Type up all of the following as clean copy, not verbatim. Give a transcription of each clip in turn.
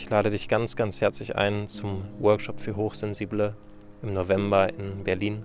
Ich lade dich ganz, ganz herzlich ein zum Workshop für Hochsensible im November in Berlin.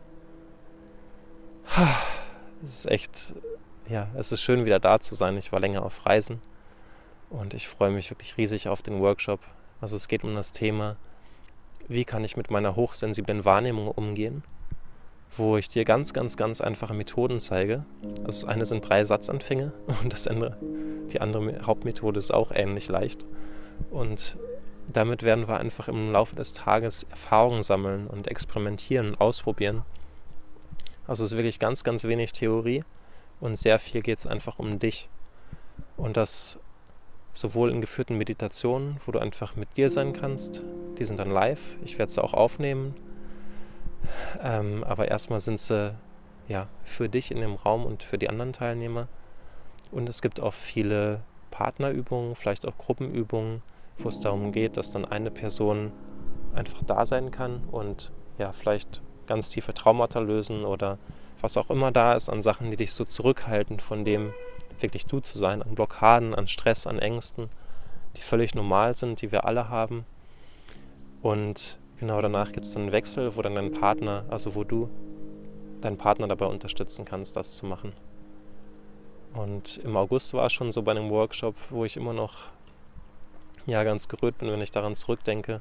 Es ist echt, es ist schön, wieder da zu sein. Ich war länger auf Reisen und ich freue mich wirklich riesig auf den Workshop. Also es geht um das Thema, wie kann ich mit meiner hochsensiblen Wahrnehmung umgehen, wo ich dir ganz, ganz, ganz einfache Methoden zeige. Also das eine sind 3 Satzanfänge und die andere Hauptmethode ist auch ähnlich leicht. Und damit werden wir einfach im Laufe des Tages Erfahrungen sammeln und experimentieren und ausprobieren. Also es ist wirklich ganz, ganz wenig Theorie und sehr viel geht es einfach um dich. Und das sowohl in geführten Meditationen, wo du einfach mit dir sein kannst, die sind dann live, ich werde sie auch aufnehmen, aber erstmal sind sie für dich in dem Raum und für die anderen Teilnehmer. Und es gibt auch viele Partnerübungen, vielleicht auch Gruppenübungen, wo es darum geht, dass dann eine Person einfach da sein kann und vielleicht ganz tiefe Traumata lösen oder was auch immer da ist an Sachen, die dich so zurückhalten, von dem wirklich du zu sein, an Blockaden, an Stress, an Ängsten, die völlig normal sind, die wir alle haben. Und genau danach gibt es dann einen Wechsel, wo dann wo du deinen Partner dabei unterstützen kannst, das zu machen. Und im August war es schon so bei einem Workshop, wo ich immer noch ganz gerührt bin, wenn ich daran zurückdenke.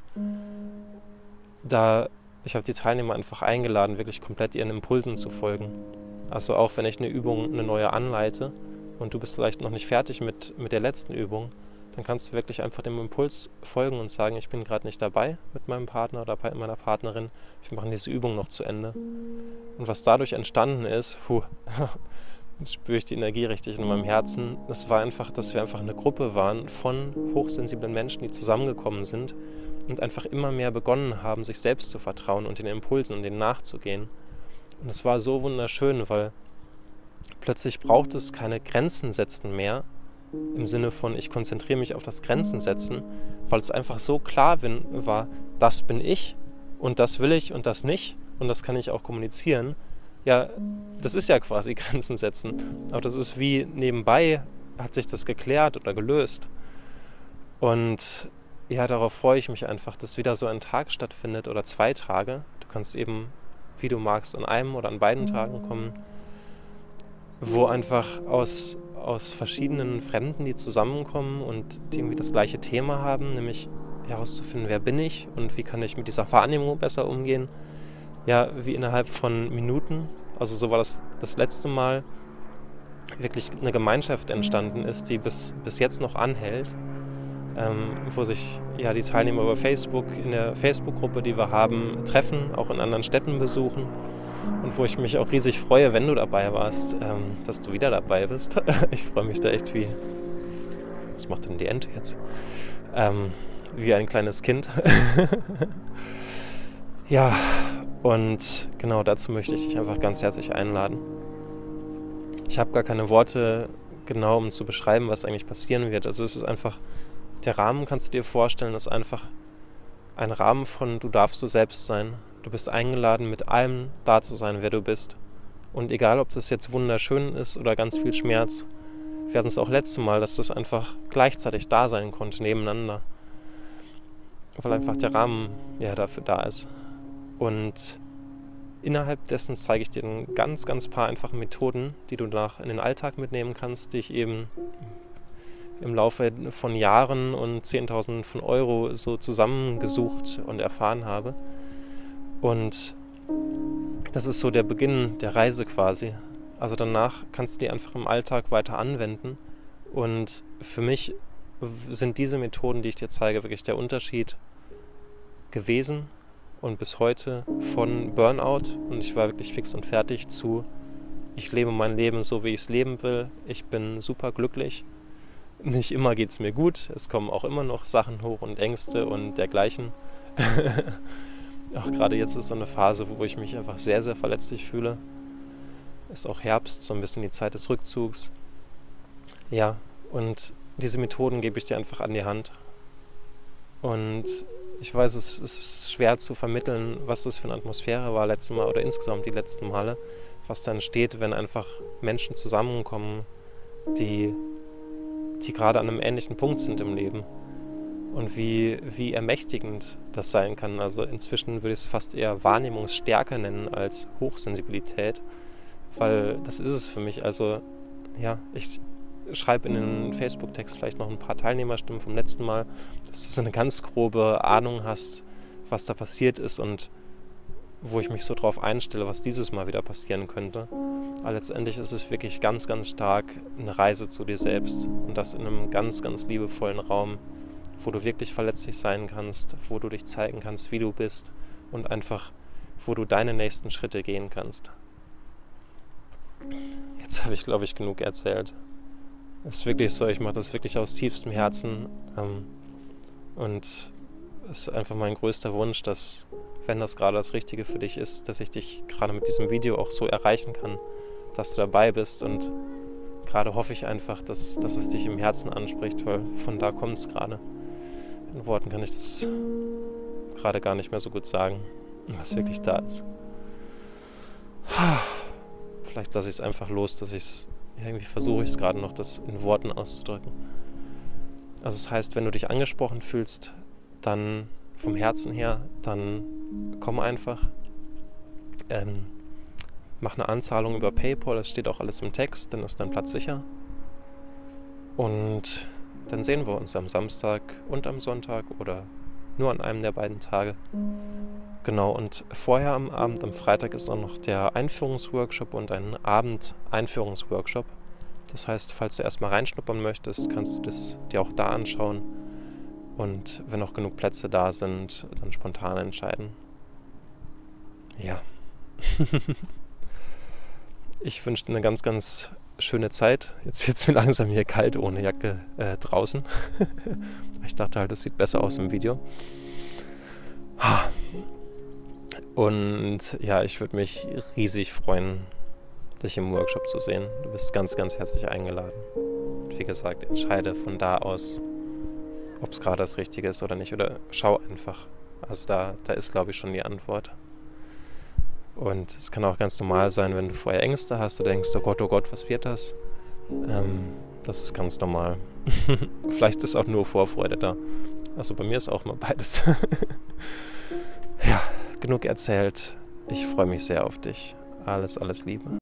Ich habe die Teilnehmer einfach eingeladen, wirklich komplett ihren Impulsen zu folgen. Also auch wenn ich eine neue anleite und du bist vielleicht noch nicht fertig mit der letzten Übung, dann kannst du wirklich einfach dem Impuls folgen und sagen, ich bin gerade nicht dabei mit meinem Partner oder bei meiner Partnerin, wir machen diese Übung noch zu Ende. Und was dadurch entstanden ist, jetzt spüre ich die Energie richtig in meinem Herzen, das war einfach, dass wir einfach eine Gruppe waren von hochsensiblen Menschen, die zusammengekommen sind und einfach immer mehr begonnen haben, sich selbst zu vertrauen und den Impulsen und denen nachzugehen. Und es war so wunderschön, weil plötzlich braucht es keine Grenzen setzen mehr, im Sinne von, ich konzentriere mich auf das Grenzen setzen, weil es einfach so klar war, das bin ich und das will ich und das nicht und das kann ich auch kommunizieren. Ja, das ist ja quasi Grenzen setzen, aber das ist wie nebenbei hat sich das geklärt oder gelöst. Und darauf freue ich mich einfach, dass wieder so ein Tag stattfindet oder 2 Tage. Du kannst eben, wie du magst, an einem oder an beiden Tagen kommen, wo einfach aus verschiedenen Fremden, die zusammenkommen und die irgendwie das gleiche Thema haben, nämlich herauszufinden, wer bin ich und wie kann ich mit dieser Wahrnehmung besser umgehen. Ja, wie innerhalb von Minuten, also so war das letzte Mal, wirklich eine Gemeinschaft entstanden ist, die bis jetzt noch anhält, wo sich die Teilnehmer über Facebook, in der Facebook-Gruppe, die wir haben, treffen, auch in anderen Städten besuchen und wo ich mich auch riesig freue, wenn du dabei warst, dass du wieder dabei bist. Ich freue mich da echt was macht denn die Ente jetzt? Wie ein kleines Kind. Ja, und genau dazu möchte ich dich einfach ganz herzlich einladen. Ich habe gar keine Worte genau, um zu beschreiben, was eigentlich passieren wird. Also es ist einfach, der Rahmen, kannst du dir vorstellen, ist einfach ein Rahmen von, du darfst du selbst sein. Du bist eingeladen, mit allem da zu sein, wer du bist. Und egal, ob das jetzt wunderschön ist oder ganz viel Schmerz, wir hatten es auch letztes Mal, dass das einfach gleichzeitig da sein konnte, nebeneinander. Weil einfach der Rahmen dafür da ist. Und innerhalb dessen zeige ich dir ein ganz, ganz paar einfache Methoden, die du in den Alltag mitnehmen kannst, die ich eben im Laufe von Jahren und 10.000 von Euro so zusammengesucht und erfahren habe. Und das ist so der Beginn der Reise quasi. Also danach kannst du die einfach im Alltag weiter anwenden. Und für mich sind diese Methoden, die ich dir zeige, wirklich der Unterschied gewesen und bis heute von Burnout, und ich war wirklich fix und fertig, zu ich lebe mein Leben so, wie ich es leben will. Ich bin super glücklich. Nicht immer geht es mir gut. Es kommen auch immer noch Sachen hoch und Ängste und dergleichen. Auch gerade jetzt ist so eine Phase, wo ich mich einfach sehr, sehr verletzlich fühle. Ist auch Herbst, so ein bisschen die Zeit des Rückzugs. Ja, und diese Methoden gebe ich dir einfach an die Hand. Und ich weiß, es ist schwer zu vermitteln, was das für eine Atmosphäre war letztes Mal oder insgesamt die letzten Male, was dann entsteht, wenn einfach Menschen zusammenkommen, die gerade an einem ähnlichen Punkt sind im Leben. und wie ermächtigend das sein kann. Also inzwischen würde ich es fast eher Wahrnehmungsstärke nennen als Hochsensibilität, weil das ist es für mich. Also ja, ich schreibe in den Facebook-Text vielleicht noch ein paar Teilnehmerstimmen vom letzten Mal, dass du so eine ganz grobe Ahnung hast, was da passiert ist und wo ich mich so drauf einstelle, was dieses Mal wieder passieren könnte. Aber letztendlich ist es wirklich ganz, ganz stark eine Reise zu dir selbst und das in einem ganz, ganz liebevollen Raum, wo du wirklich verletzlich sein kannst, wo du dich zeigen kannst, wie du bist und einfach, wo du deine nächsten Schritte gehen kannst. Jetzt habe ich, glaube ich, genug erzählt. Es ist wirklich so, ich mache das wirklich aus tiefstem Herzen und es ist einfach mein größter Wunsch, dass, wenn das gerade das Richtige für dich ist, dass ich dich gerade mit diesem Video auch so erreichen kann, dass du dabei bist und gerade hoffe ich einfach, dass es dich im Herzen anspricht, weil von da kommt es gerade. In Worten kann ich das gerade gar nicht mehr so gut sagen, was wirklich da ist. Vielleicht lasse ich es einfach los, dass irgendwie versuche ich es gerade noch, das in Worten auszudrücken. Also das heißt, wenn du dich angesprochen fühlst, dann vom Herzen her, dann komm einfach, mach eine Anzahlung über PayPal, das steht auch alles im Text, dann ist dein Platz sicher. Und dann sehen wir uns am Samstag und am Sonntag oder nur an einem der beiden Tage. Genau, und vorher am Abend, am Freitag, ist auch noch der Einführungsworkshop und ein Abend-Einführungsworkshop. Das heißt, falls du erstmal reinschnuppern möchtest, kannst du das dir auch da anschauen. Und wenn noch genug Plätze da sind, dann spontan entscheiden. Ja. Ich wünsche dir eine ganz, ganz schöne Zeit. Jetzt wird es mir langsam hier kalt ohne Jacke draußen. Ich dachte halt, es sieht besser aus im Video. Und ja, ich würde mich riesig freuen, dich im Workshop zu sehen. Du bist ganz, ganz herzlich eingeladen. Und wie gesagt, entscheide von da aus, ob es gerade das Richtige ist oder nicht. Oder schau einfach. Also da ist, glaube ich, schon die Antwort. Und es kann auch ganz normal sein, wenn du vorher Ängste hast, du denkst, oh Gott, was wird das? Das ist ganz normal. Vielleicht ist auch nur Vorfreude da. Also bei mir ist auch mal beides. Ja, genug erzählt. Ich freue mich sehr auf dich. Alles Liebe.